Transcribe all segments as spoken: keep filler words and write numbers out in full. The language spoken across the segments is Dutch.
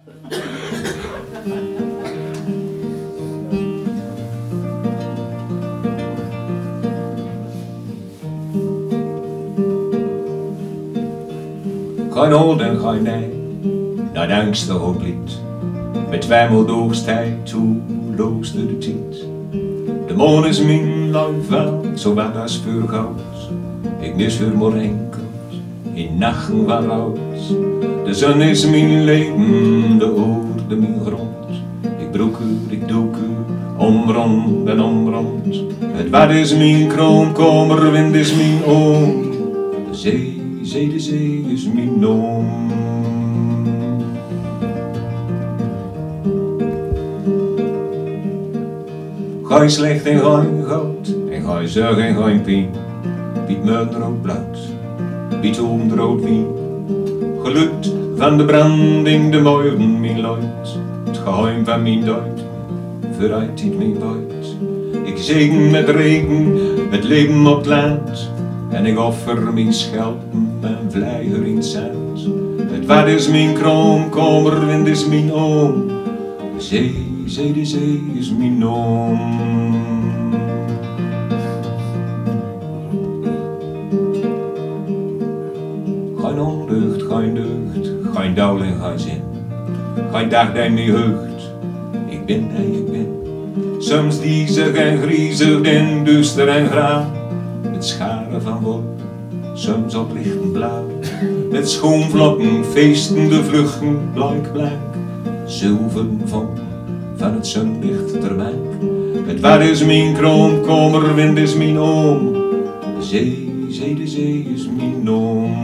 Geen oud en geen nee, naar de angstig op lied. Met twijfel doogst hij toe, loosde de tijd. De maan is mijn luif wel, zo wat als voor goud. Ik mis voor maar enkel, in nachten van rood. De zon is mijn leven, de oorde mijn grond. Ik broeker, ik doeker, omrond en omrond. Het wat is mijn kroon, komerwind is mijn oom. De zee, zee, de zee is mijn noom. Ga je slecht en ga je goud, en ga je zorg en ga je pijn. Piet meut rood blauw, piet oom rood wien. Gelukt van de branding, de moorden mijn luid. Het geheim van mijn duit, vooruit niet mijn buit. Ik zegen met regen, het leven op het land. En ik offer mijn schelpen en vleier in het zand. Het wat is mijn kroon, komerwind is mijn oom. De zee, zee, de zee is mijn noom. Geen ondeugd, geen deugd, geen dauw en geen zin. Geen dag die mij heugt, ik ben die ik ben. Soms diezig en griezig en duister en grauw. Met scharen van wol, soms op lichten blauw. Met schoonvlokken, feestende vluchten, blank blank. Zilveren vonk van het zonlicht ter bank. Het wat is mijn kroon, komerwind is mijn oom. De zee, zee, de zee is mijn noom.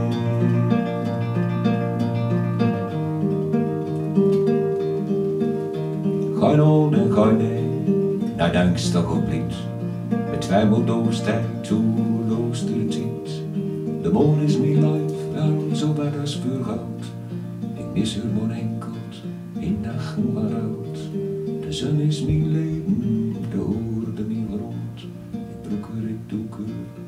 Geen oud en geen nee, naar de angstig op lied. Met twijfel doos tijd, toeloos de tijd. De maan is mijn lijf, wel zo wat als voor goud. Ik mis er maar enkelt, in nachten van rood. De zon is mijn leven, de hoorde mijn grond. Ik broeker, ik doeker.